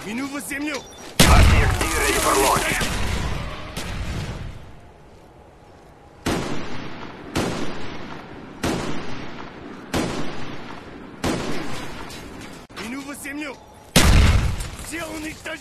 Минув землю! Object is ready for launch. Минув землю! Все уничтожить!